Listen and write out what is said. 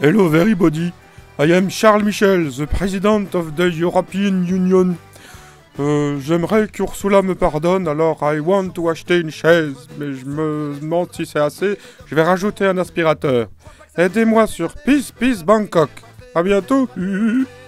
Hello everybody, I am Charles Michel, the President of the European Union. J'aimerais qu'Ursula me pardonne, alors I want to acheter une chaise, mais je me demande si c'est assez, je vais rajouter un aspirateur. Aidez-moi sur Peace Peace Bangkok. À bientôt.